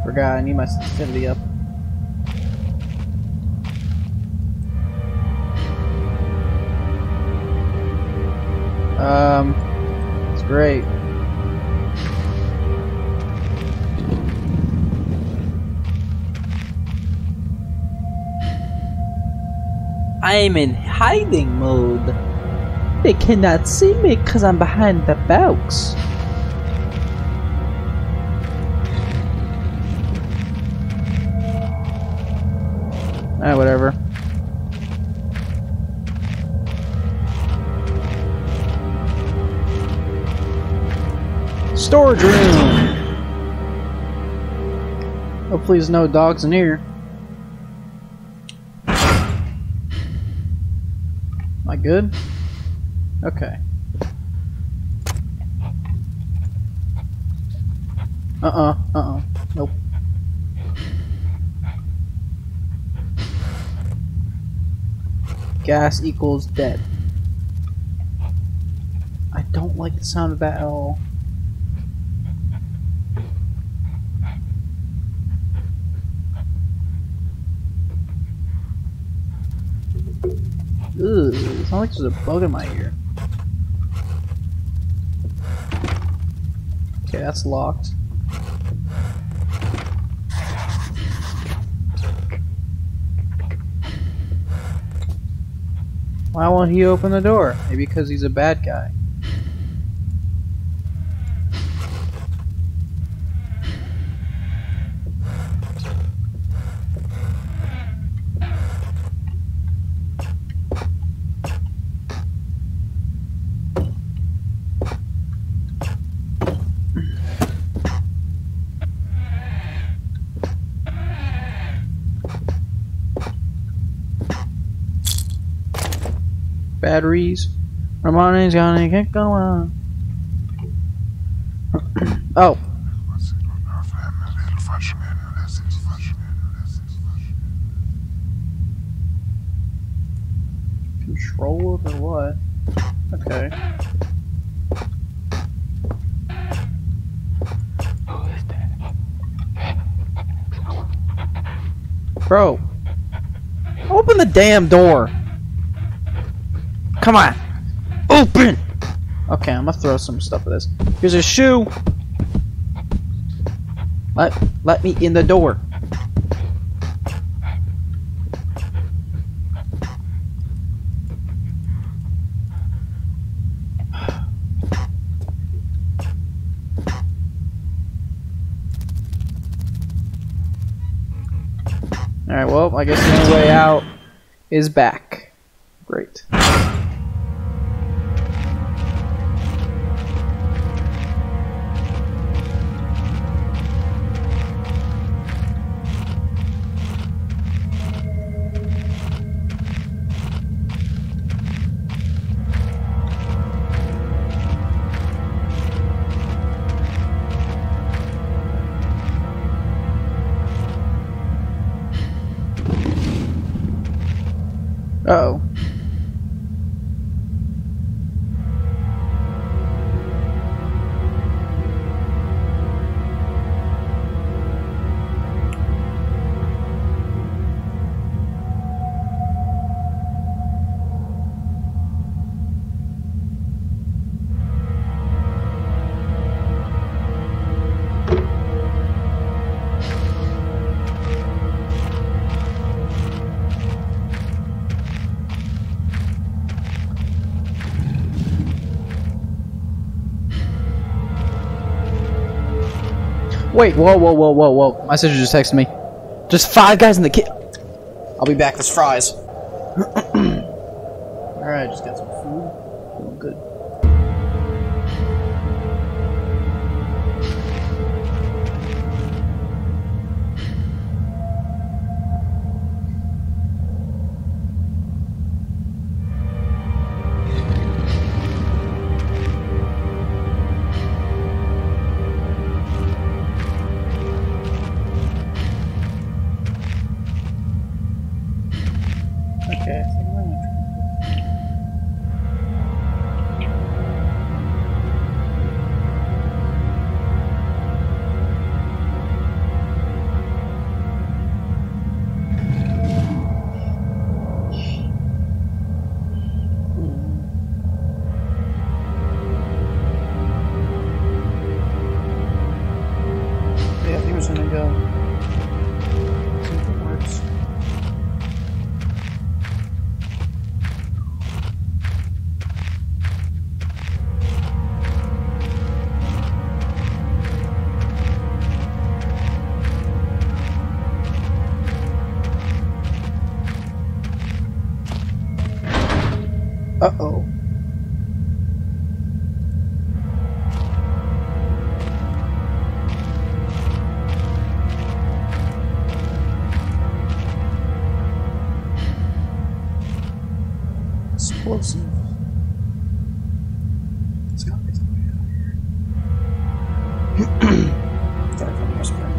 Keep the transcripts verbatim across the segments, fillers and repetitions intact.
Forgot, I need my sensitivity up. Um, it's great. I'm in hiding mode. They cannot see me because I'm behind the box. Ah, whatever. Storage room! Hopefully there's no dogs in here. Am I good? Okay. Uh-uh, uh-uh. Nope. Gas equals dead. I don't like the sound of that at all. Ugh, it sounds like there's a bug in my ear. Okay, that's locked. Why won't he open the door? Maybe because he's a bad guy. Batteries. Ramone's gonna get going. Oh. Control over what? Okay. Who is that? Bro. Open the damn door. Come on! Open! Okay, I'm gonna throw some stuff at this. Here's a shoe! Let, let me in the door. Alright, well, I guess the only way out is back. Great. Uh-oh. Wait, whoa, whoa, whoa, whoa, whoa. My sister just texted me. Just five guys in the kit. I'll be back. There's fries. Alright, just got some food. Feeling good. Okay, I think I'm gonna explosive. It's gotta be some way out here. Gotta find more spring.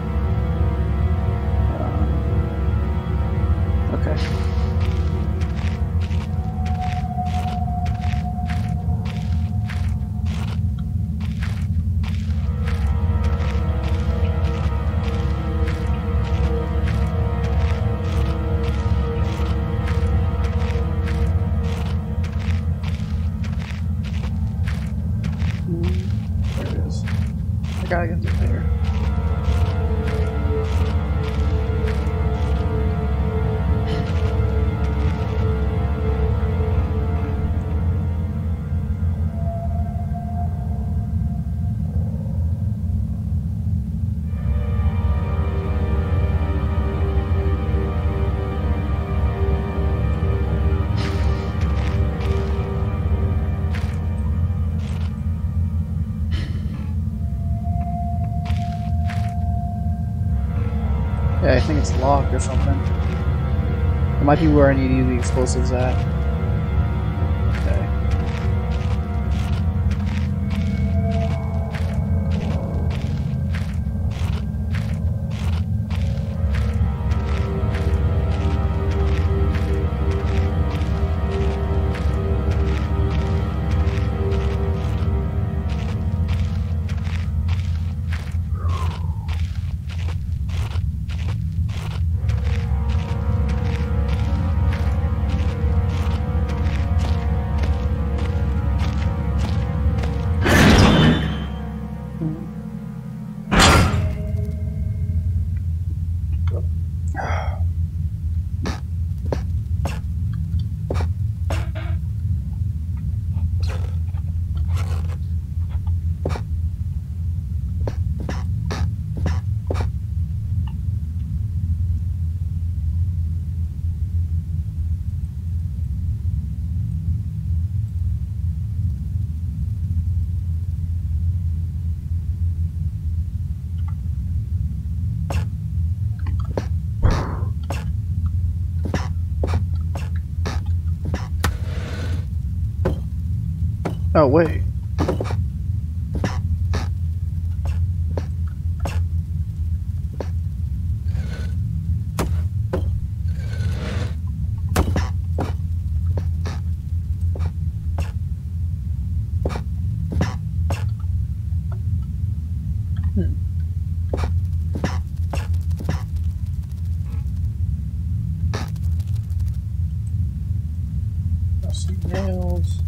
Um, okay. Gotta get it there. Yeah, I think it's locked or something. It might be where I need to use the explosives at. Okay. Oh, wait. Hmm. I see nails.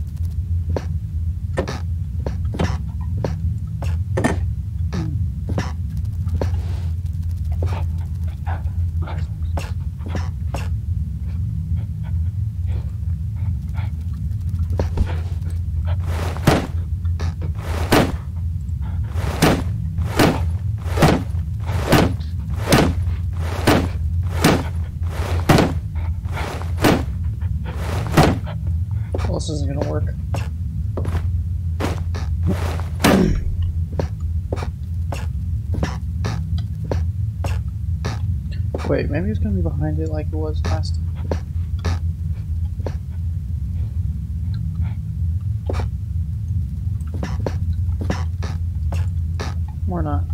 Well, this isn't gonna work. Wait, maybe it's gonna be behind it like it was last time. Or not.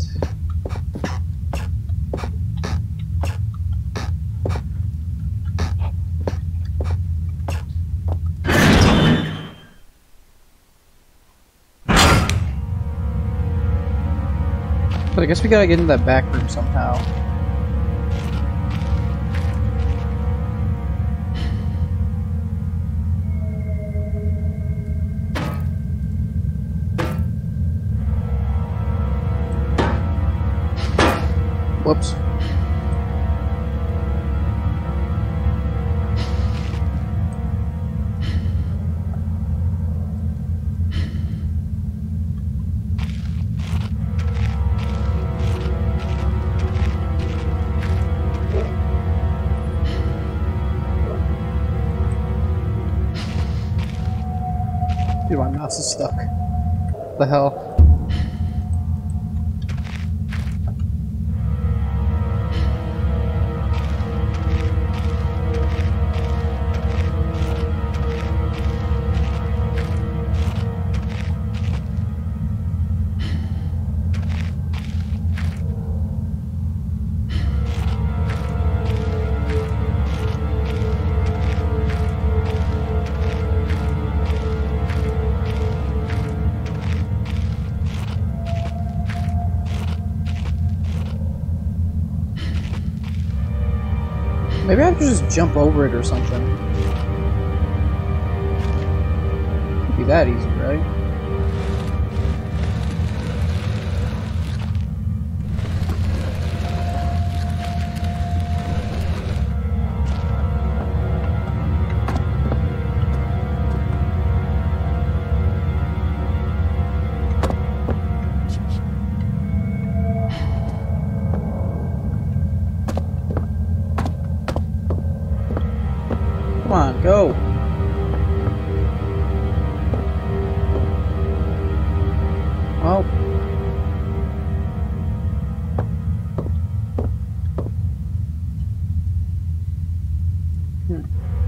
But I guess we gotta get in that back room somehow. Whoops. Dude, my mouse is stuck. What the hell? Maybe I could just jump over it or something. Could be that easy, right? Come on, go! Oh. Hmm.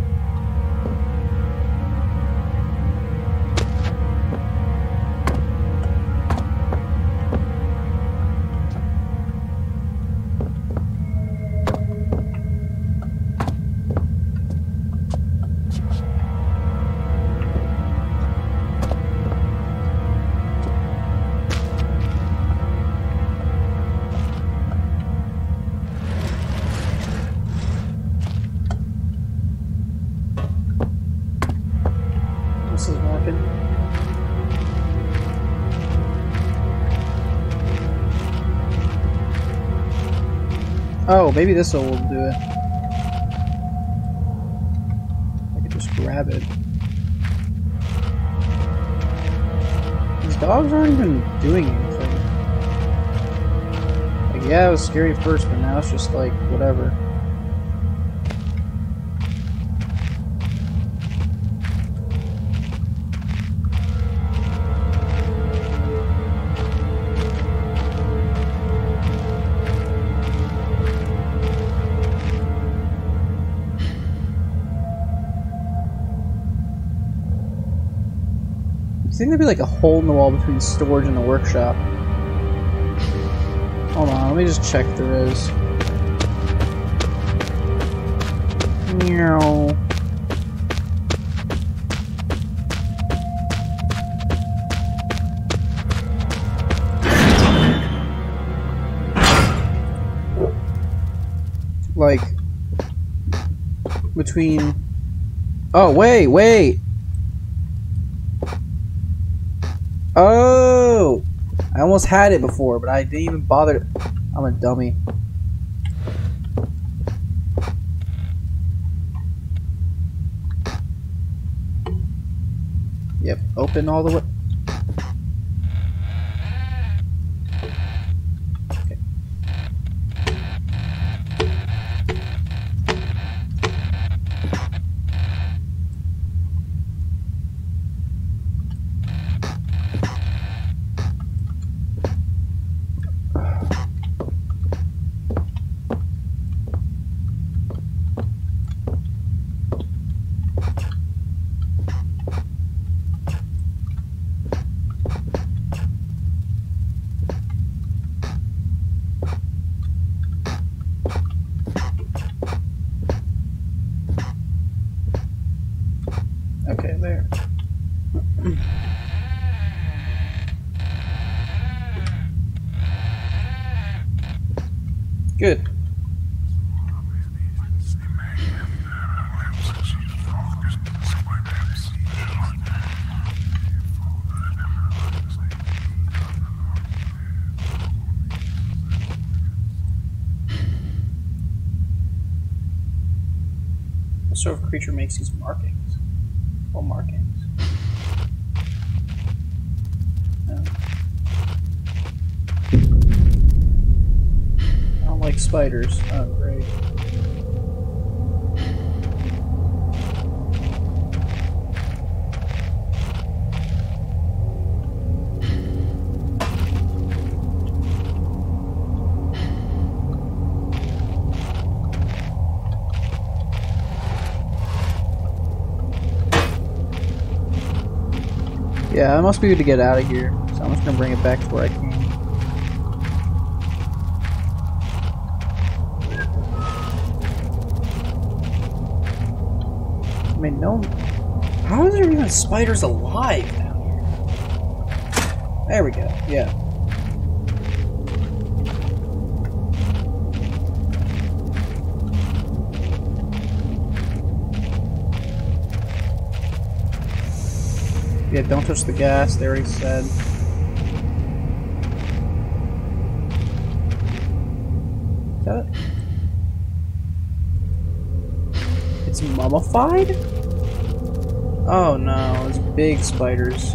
This is working. Oh, maybe this will do it. I could just grab it. These dogs aren't even doing anything. Like, yeah, it was scary at first, but now it's just like, whatever. I think there'd be like a hole in the wall between storage and the workshop. Hold on, let me just check if there is. Meow. Like between. Oh wait, wait. Oh! I almost had it before, but I didn't even bother. I'm a dummy. Yep, open all the way. Okay. Okay, there. Good. What sort of creature makes these markings? What markings? No. I don't like spiders. Oh, great. Yeah, I must be good to get out of here, so I'm just gonna bring it back to where I came. I mean, no. How are there even spiders alive down here? There we go. Yeah. Yeah, don't touch the gas, they already said. Is that it? It's mummified? Oh no, it's big spiders.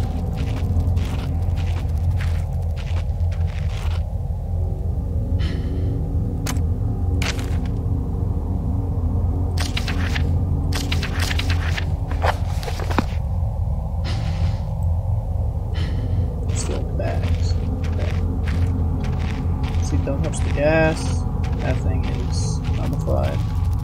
Still bags. Okay. See, don't touch the gas. That thing is mummified.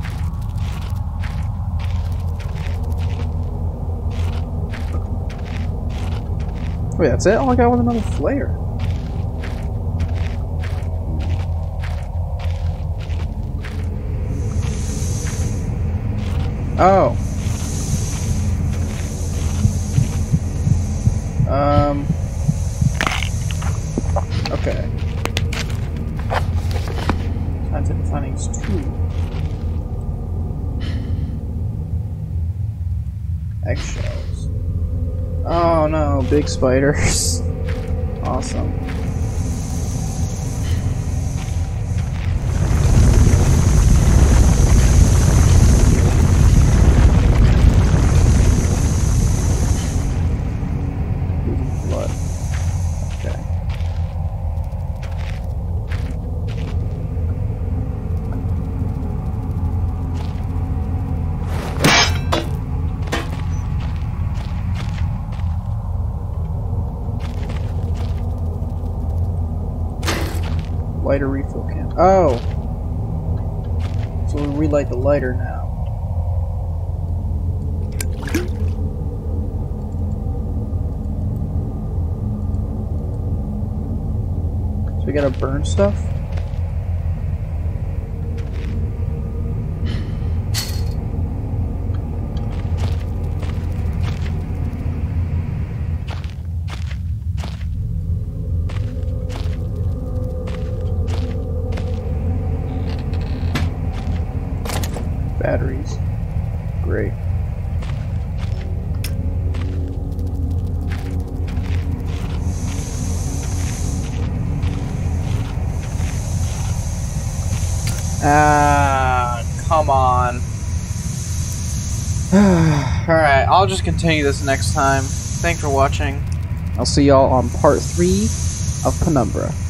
Wait, that's it? All I got was another flare. Oh. Um. Okay. Content findings two. Eggshells. Oh no, big spiders. Awesome. Blood. Okay. Lighter refill can. Oh! So we relight the lighter now. So we gotta burn stuff? Batteries. Great. Ah, come on. Alright, I'll just continue this next time. Thanks for watching. I'll see y'all on part three of Penumbra.